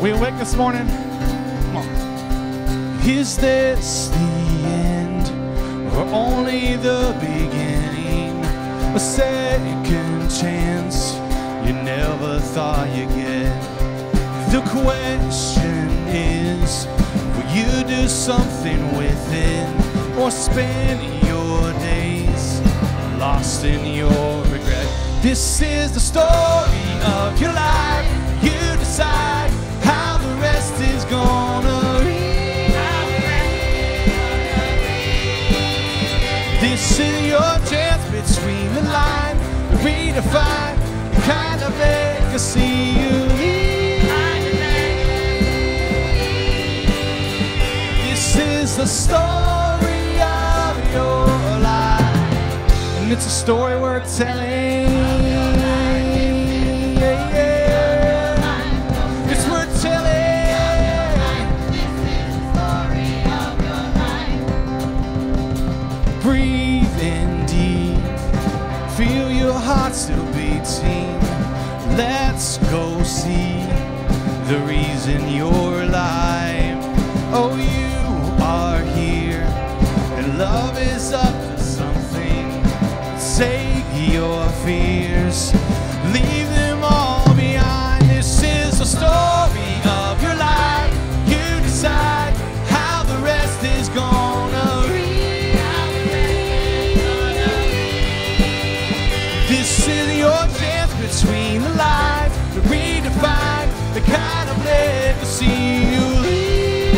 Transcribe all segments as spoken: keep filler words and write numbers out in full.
We awake this morning? Come on. Is this the end or only the beginning? A second chance you never thought you'd get. The question is, will you do something with it or spend your days lost in your regret? This is the story of your life. You decide how the rest is gonna be. This is your chance between the lines to redefine the kind of legacy you leave. This is the story of your life, and it's a story worth telling. Yeah, yeah. It's worth telling. Breathe in deep, feel your heart still beating. Let's go see the reason you're alive. Oh, you are here, and love is up to something. Take your fears, leave them all behind. This is the story of your life. You decide how the rest is gonna be. This is your chance between the lines to redefine the kind of legacy you leave.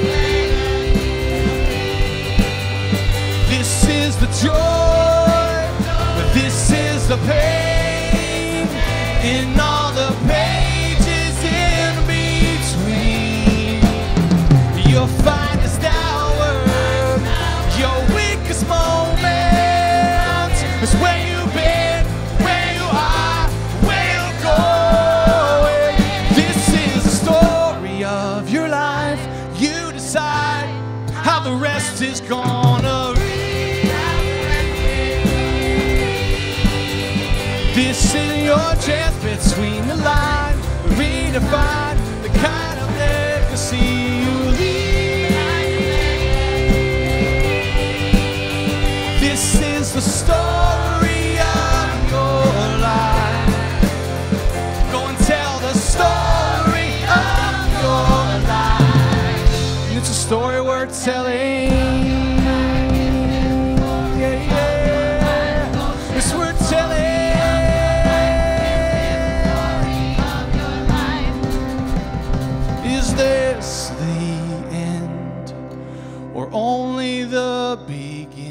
This is the joy, but this is the pain, in all the pages in between. Your finest hour, your weakest moment is where you've been, where you are, where you're going. This is the story of your life. You decide how the rest is gonna be. This is your chance between the lines to redefine the kind of legacy you leave. This is the story of your life. Go and tell the story of your life. And it's a story worth telling. Yeah, yeah. It's worth telling. Is this the end or only the beginning?